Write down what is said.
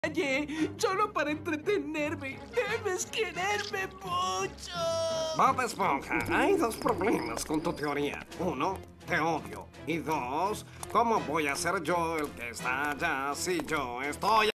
calle, solo para entretenerme. Debes quererme mucho. Bob Esponja, hay dos problemas con tu teoría. Uno, te odio. Y dos, ¿cómo voy a ser yo el que está allá si yo estoy